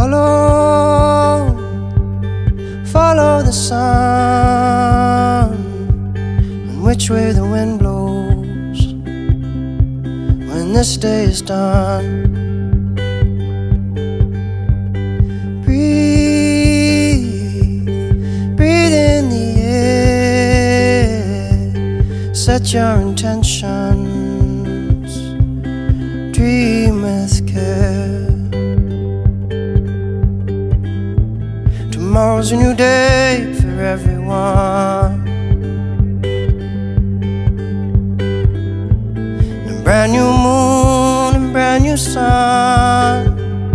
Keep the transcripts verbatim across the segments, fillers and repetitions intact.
follow, follow the sun, and which way the wind blows when this day is done. Breathe, breathe in the air, set your intentions, dream with care. Tomorrow's a new day for everyone, and a brand new moon and brand new sun.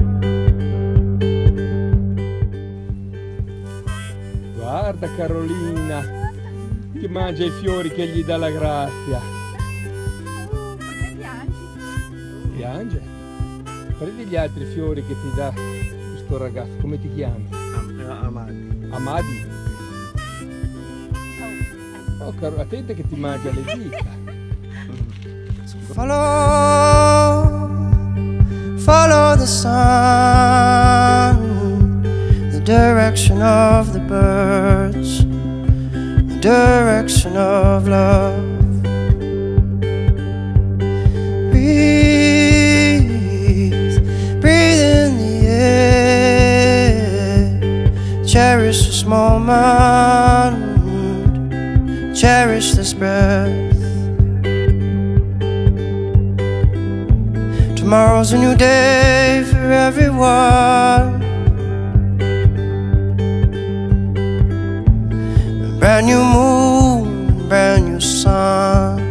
Guarda Carolina, che mangia i fiori che gli dà la grazia. Perché piangi? Piange? Prendi gli altri fiori che ti dà questo ragazzo, come ti chiami? Amadi. Amadi? Oh, caro, attenta che ti mangia le dita. Follow, follow the sun, the direction of the birds, the direction of love. Breathe, breathe in the air, cherish this moment, cherish this breath. Tomorrow's a new day for everyone, a brand new moon, brand new sun.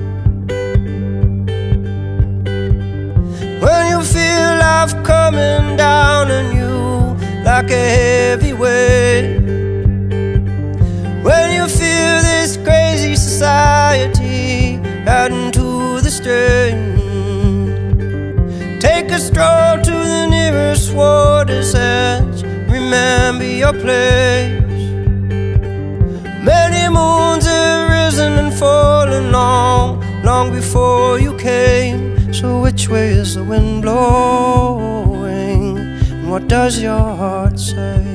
When you feel life coming down on you like a heavy weight, when you feel this crazy society adding to the strain, take a stroll to the nearest water's edge, remember your place. Many moons have risen and fallen long, long before you came. So which way is the wind blowing, and what does your heart say?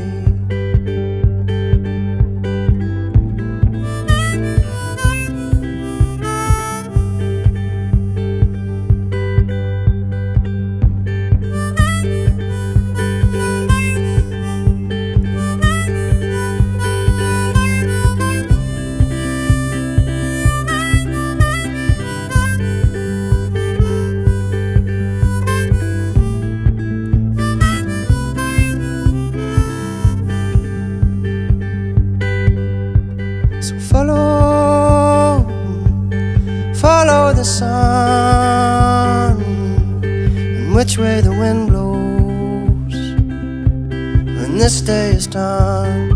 Follow, follow the sun, and which way the wind blows when this day is done.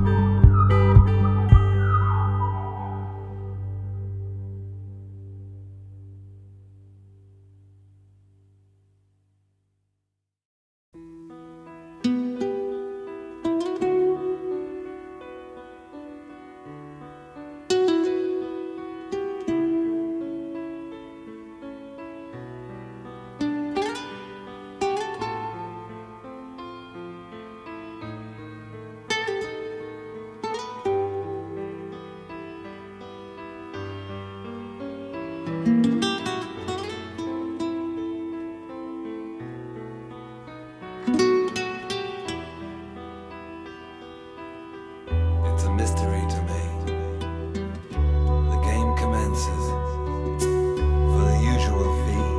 It's a mystery to me. The game commences for the usual fee,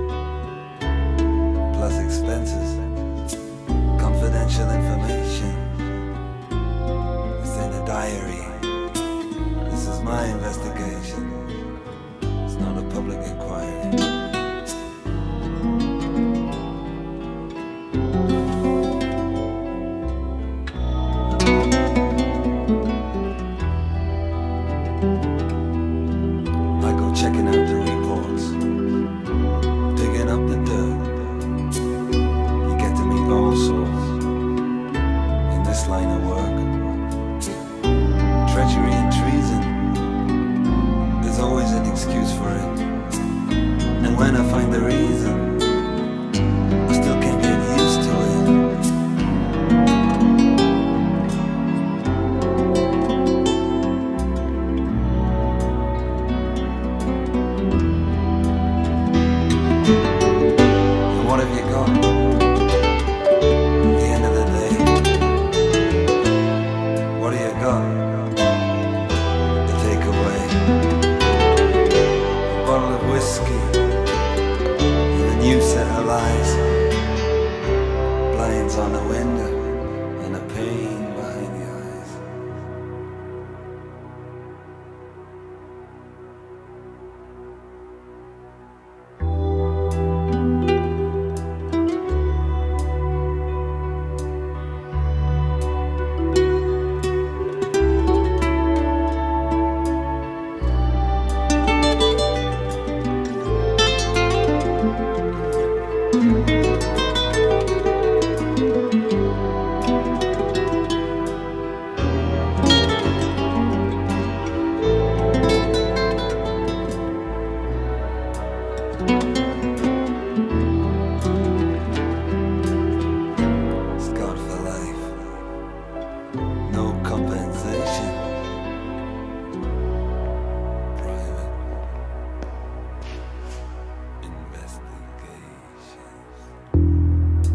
plus expenses, confidential information. It's in a diary. This is my investigation. It's not a public inquiry. window and a pain behind the eyes. Scarred for life, no compensation. Private investigations.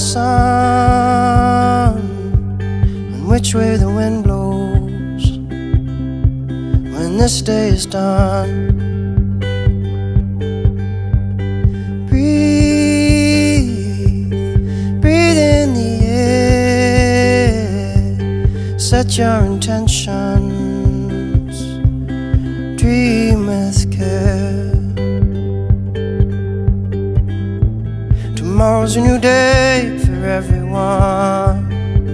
sun and which way the wind blows when this day is done. Set your intentions, dream with care. Tomorrow's a new day for everyone,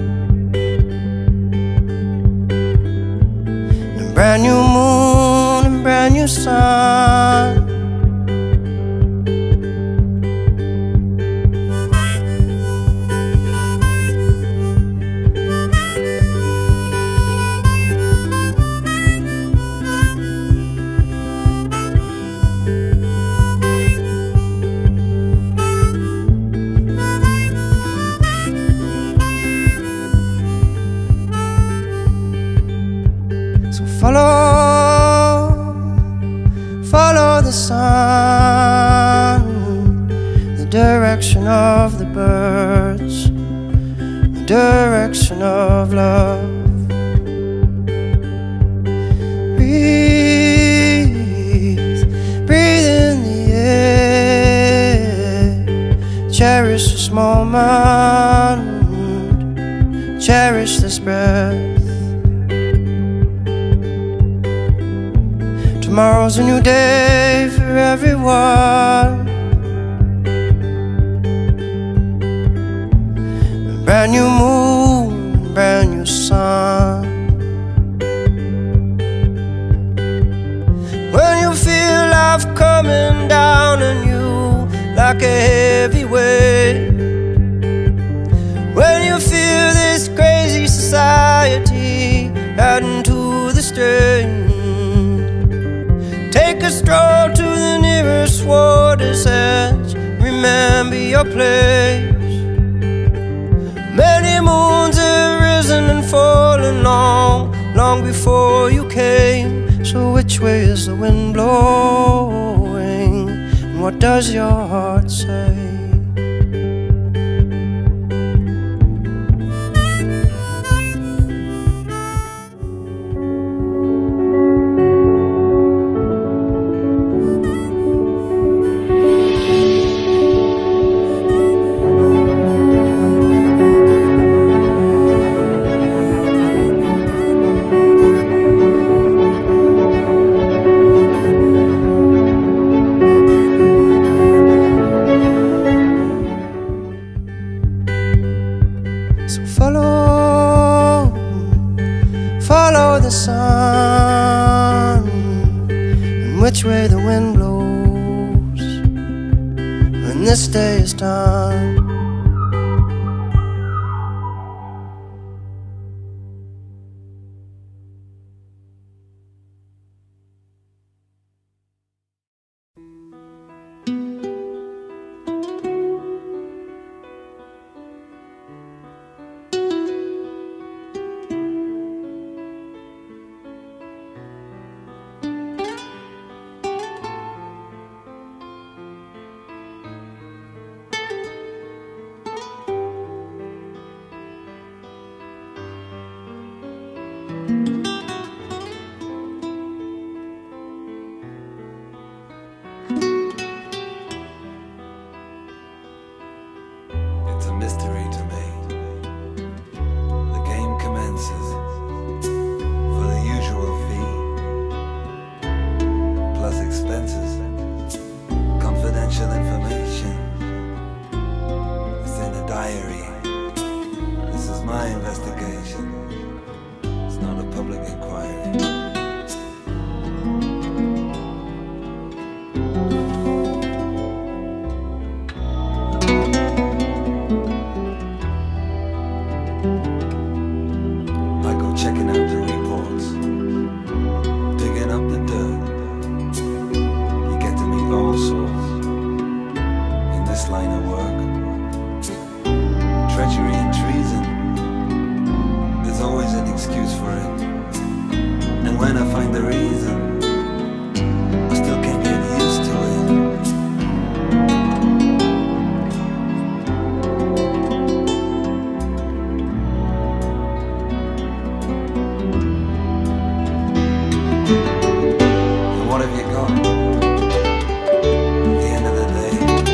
a brand new moon and brand new sun. Follow, follow the sun, the direction of the birds, the direction of love. Breathe, breathe in the air. Cherish this moment, cherish this breath. Tomorrow's a new day for everyone, a brand new moon, a brand new sun. When you feel life coming down on you like a heavy weight, when you feel this crazy society adding to the strain, take a stroll to the nearest water's edge. Remember your place. Many moons have risen and fallen long, long before you came. So which way is the wind blowing? And what does your heart say? So follow, follow the sun and which way the wind blows when this day is done. It's a mystery to me. The game commences for the usual fee, plus expenses, confidential information. It's in a diary. This is my investigation. It's not a public inquiry. Checking out the reports, digging up the dirt, what have you got? At the end of the day,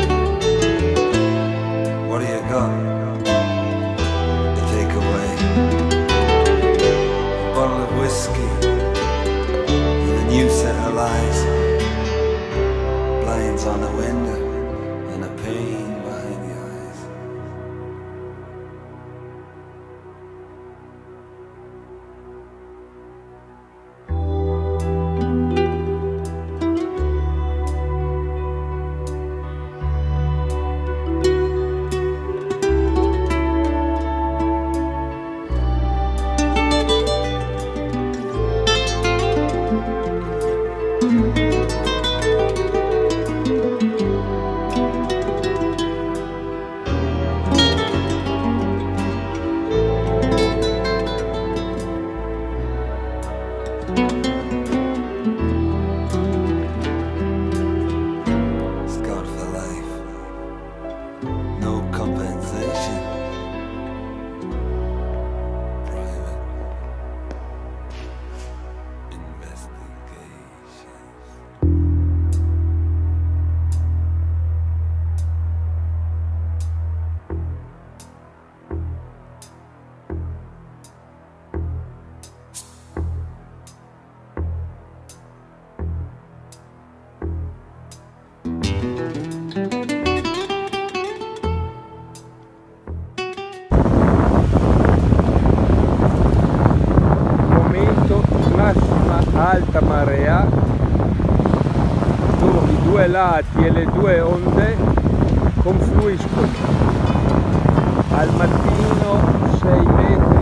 what do you got to take away? A bottle of whiskey and a new set of lies, blinds on the window and a pain behind the eyes. Scarred for life, no compensation. Private investigations. Momento di massima alta marea dove i due lati e le due onde confluiscono. Al mattino sei metri